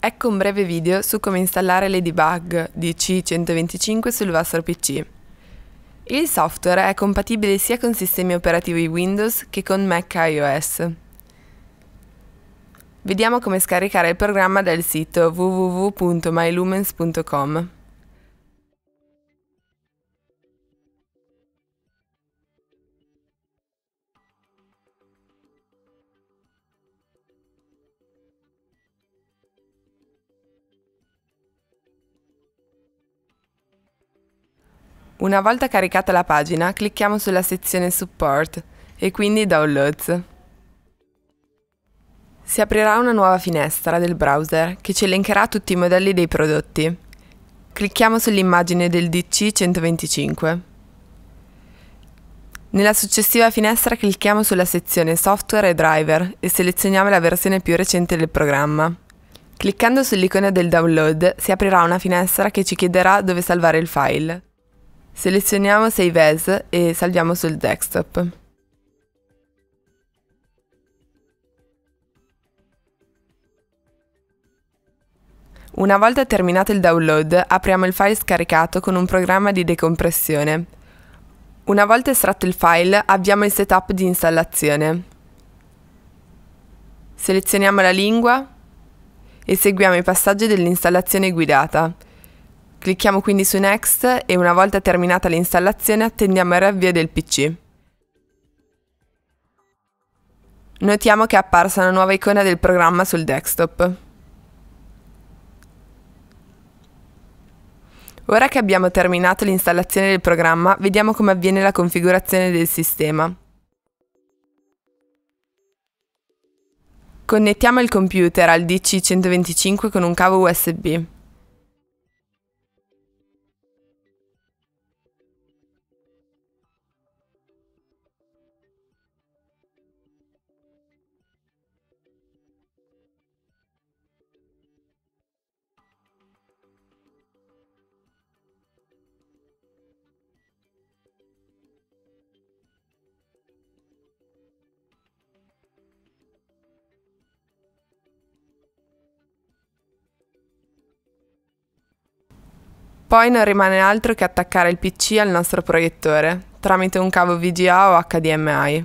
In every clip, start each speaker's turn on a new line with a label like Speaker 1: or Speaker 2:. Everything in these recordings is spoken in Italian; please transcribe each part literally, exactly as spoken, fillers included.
Speaker 1: Ecco un breve video su come installare Ladybug D C centoventicinque sul vostro P C. Il software è compatibile sia con sistemi operativi Windows che con Mac iOS. Vediamo come scaricare il programma dal sito w w w punto my lumens punto com. Una volta caricata la pagina, clicchiamo sulla sezione Support e quindi Downloads. Si aprirà una nuova finestra del browser che ci elencherà tutti i modelli dei prodotti. Clicchiamo sull'immagine del D C centoventicinque. Nella successiva finestra clicchiamo sulla sezione Software e Driver e selezioniamo la versione più recente del programma. Cliccando sull'icona del download si aprirà una finestra che ci chiederà dove salvare il file. Selezioniamo Save As e salviamo sul desktop. Una volta terminato il download, apriamo il file scaricato con un programma di decompressione. Una volta estratto il file, avviamo il setup di installazione. Selezioniamo la lingua e seguiamo i passaggi dell'installazione guidata. Clicchiamo quindi su Next e una volta terminata l'installazione attendiamo il riavvio del P C. Notiamo che è apparsa una nuova icona del programma sul desktop. Ora che abbiamo terminato l'installazione del programma, vediamo come avviene la configurazione del sistema. Connettiamo il computer al D C centoventicinque con un cavo U S B. Poi non rimane altro che attaccare il P C al nostro proiettore, tramite un cavo V G A o H D M I.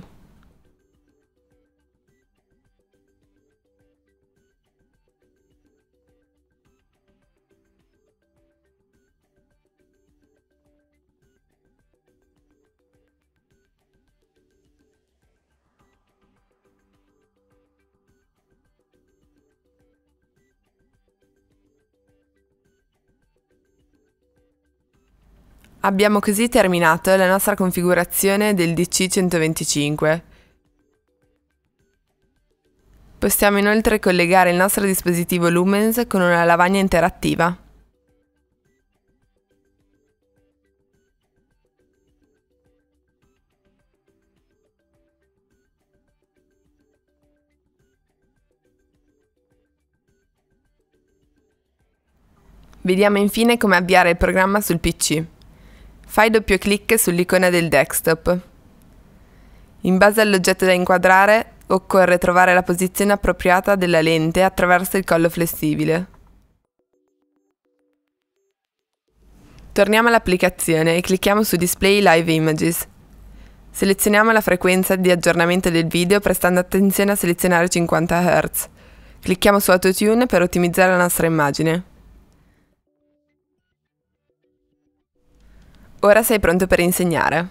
Speaker 1: Abbiamo così terminato la nostra configurazione del D C centoventicinque. Possiamo inoltre collegare il nostro dispositivo Lumens con una lavagna interattiva. Vediamo infine come avviare il programma sul P C. Fai doppio clic sull'icona del desktop. In base all'oggetto da inquadrare, occorre trovare la posizione appropriata della lente attraverso il collo flessibile. Torniamo all'applicazione e clicchiamo su Display Live Images. Selezioniamo la frequenza di aggiornamento del video prestando attenzione a selezionare cinquanta hertz. Clicchiamo su Autotune per ottimizzare la nostra immagine. Ora sei pronto per insegnare.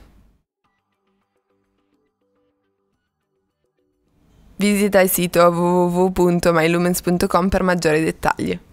Speaker 1: Visita il sito w w w punto my lumens punto com per maggiori dettagli.